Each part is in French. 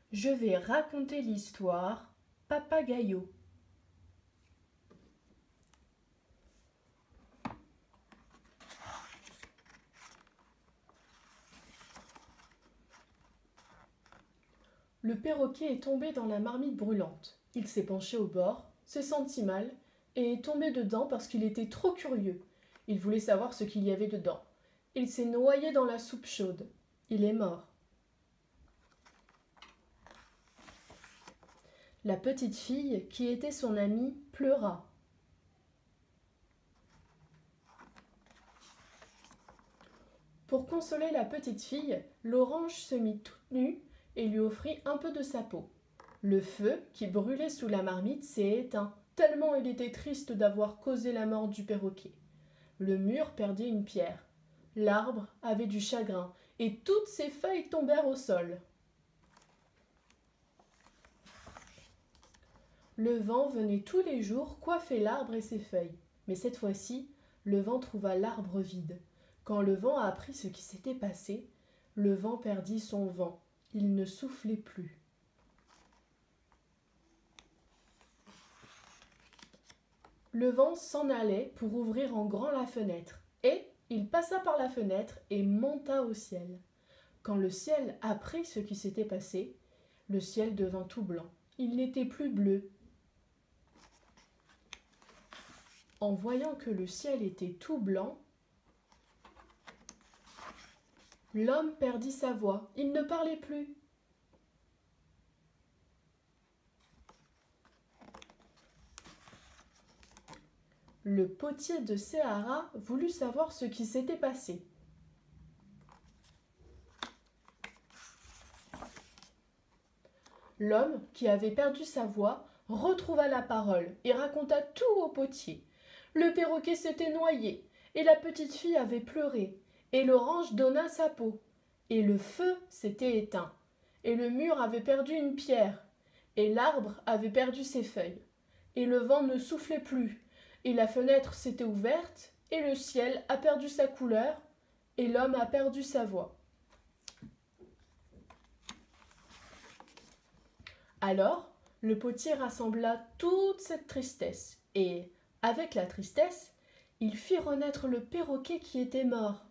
Je vais raconter l'histoire Papagayo. Le perroquet est tombé dans la marmite brûlante. Il s'est penché au bord, se sentit mal et est tombé dedans parce qu'il était trop curieux. Il voulait savoir ce qu'il y avait dedans. Il s'est noyé dans la soupe chaude. Il est mort. La petite fille, qui était son amie, pleura. Pour consoler la petite fille, l'orange se mit toute nue et lui offrit un peu de sa peau. Le feu, qui brûlait sous la marmite, s'est éteint, tellement il était triste d'avoir causé la mort du perroquet. Le mur perdit une pierre. L'arbre avait du chagrin, et toutes ses feuilles tombèrent au sol. Le vent venait tous les jours coiffer l'arbre et ses feuilles. Mais cette fois-ci, le vent trouva l'arbre vide. Quand le vent apprit ce qui s'était passé, le vent perdit son vent. Il ne soufflait plus. Le vent s'en allait pour ouvrir en grand la fenêtre, et il passa par la fenêtre et monta au ciel. Quand le ciel apprit ce qui s'était passé, le ciel devint tout blanc. Il n'était plus bleu. En voyant que le ciel était tout blanc, l'homme perdit sa voix. Il ne parlait plus. Le potier de Céara voulut savoir ce qui s'était passé. L'homme, qui avait perdu sa voix, retrouva la parole et raconta tout au potier. Le perroquet s'était noyé, et la petite fille avait pleuré, et l'orange donna sa peau, et le feu s'était éteint, et le mur avait perdu une pierre, et l'arbre avait perdu ses feuilles, et le vent ne soufflait plus, et la fenêtre s'était ouverte, et le ciel a perdu sa couleur, et l'homme a perdu sa voix. Alors, le potier rassembla toute cette tristesse, et, avec la tristesse, il fit renaître le perroquet qui était mort.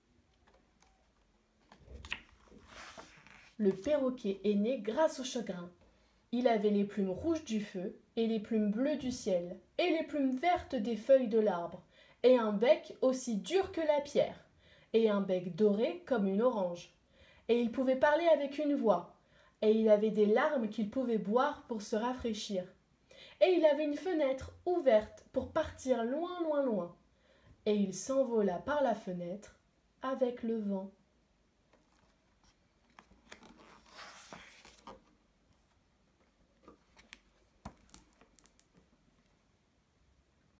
Le perroquet est né grâce au chagrin. Il avait les plumes rouges du feu, et les plumes bleues du ciel, et les plumes vertes des feuilles de l'arbre, et un bec aussi dur que la pierre, et un bec doré comme une orange. Et il pouvait parler avec une voix, et il avait des larmes qu'il pouvait boire pour se rafraîchir. Et il avait une fenêtre ouverte pour partir loin, loin, loin. Et il s'envola par la fenêtre avec le vent.